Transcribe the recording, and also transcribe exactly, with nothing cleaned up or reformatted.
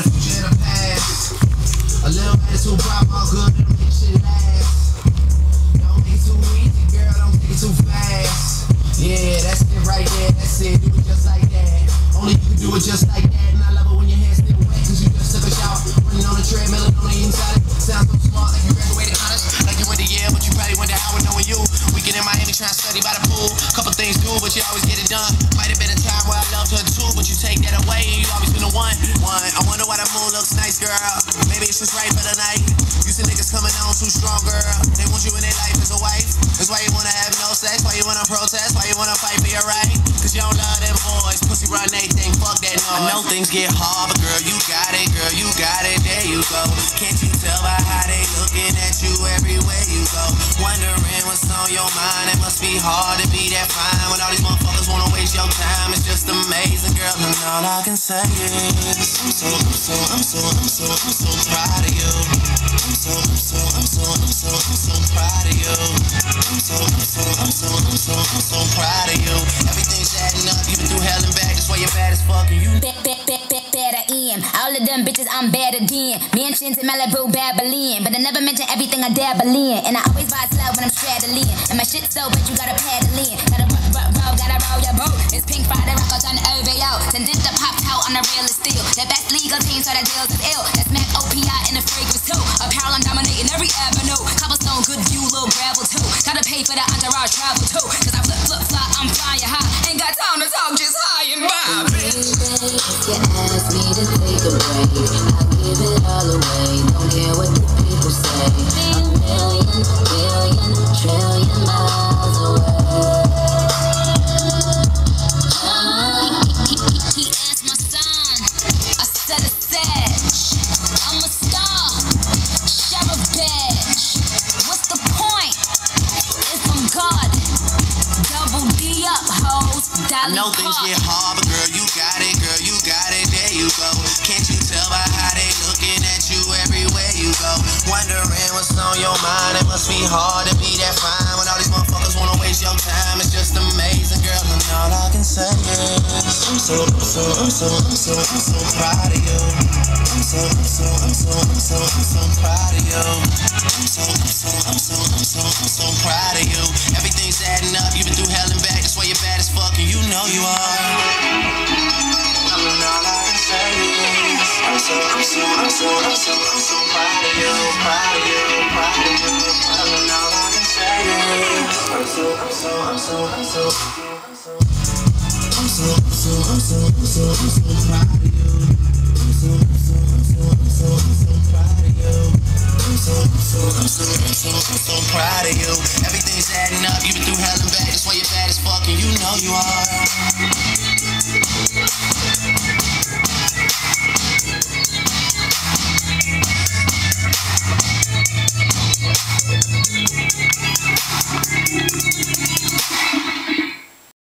the future and the past. A little attitude pop, all good, don't make shit last. Don't make it too easy, girl, don't take it too fast. Yeah, that's it right there, that's it, do it just like that. Only you can do it just like that. And I love it when your hair's still wet, cause you just took a shower. Running on the treadmill and on the inside. Sounds so smart, like you graduated college. Like you went to Yale, but you probably went to Howard knowing you. Weekend in Miami trying to study by the pool. Couple things do, but you always get it done. Might have been a time where I loved her too, but you take that away and you always been the one. One, I wonder why that moon looks nice, girl. Maybe it's just right for the night. You see niggas coming on too strong, girl. They want you in their life as a wife. That's why you wanna have no sex, why you wanna protest, why you wanna fight for your right. Cause you don't love them boys, pussy run they think, fuck that noise. I know things get hard, but girl, you got it, girl, you got it, there you go. Can't you tell by how they looking at you everywhere you go? Wondering what's on your mind, it must be hard to be that fine when all these motherfuckers wanna waste your time. It's just amazing, girl, and all I can say is I'm so, I'm so, I'm so, I'm so, I'm so proud of you. I'm so, I'm so, I'm so, I'm so, I'm so proud of you. I'm so, I'm so, I'm so, I'm so, I'm so proud of you. Everything's adding up, you've been through hell and back, that's why you're bad as fuck and you Back, back, back, back, better in. All of them bitches, I'm better than. Mansions in Malibu, Babylon. But I never mention everything I dabble in. And I always buy slow when I'm straddling. And my shit so but you gotta paddle in. Gotta roll, roll, roll, gotta roll your boat. It's Pink Friday, rock on the O V O. Send it to pop out on the realest steel. The best legal team, so that deals is ill. That's Mac O P I in the fragrance too. Apparel, I'm dominating every avenue. Cobblestone, good view, little gravel too. Gotta pay for the entourage travel too. Cause I flip, flip, fly, I'm flying high. Ain't got time to talk, just high and by, bitch. If you ask me to take a break, I'll give it all away. Don't care what the people say. A million, billion, trillion miles away. He asked my son, I said a sedge. I'm a star, sheriff badge. What's the point? If I'm God, double D up, hoes. I know things get hard, but girl, you got it, girl, you got it, there you go. Can't you tell by how they looking at you everywhere you go? Wondering what's on your mind, it must be hard to be that fine when all these motherfuckers wanna waste your time. It's just amazing, girl, and all I can say is I'm so, I'm so, I'm so, I'm so, I'm so proud of you. I'm so, I'm so, I'm so, I'm so, I'm so proud of you. I'm so, I'm so, I'm so, I'm so, I'm so proud of you. Everything's adding up, you've been through hell and back, that's why you're bad as fuck and you know you are. I mean, all I can say is I'm so, I'm so, I'm so, I'm so, I'm so proud of you, proud of you, proud of you. I mean, all I can say is I'm so, I'm so, I'm so, I'm so, I'm so, I'm so, I'm so, I'm so, I'm so, I'm so proud of you. I'm so, I'm so, I'm so, I'm so, I'm so proud of you. I'm so, I'm so, I'm so, I'm so, I'm so proud of you. Everything's adding up, you've been through hell and back, that's why you're bad as fuck and you know you are.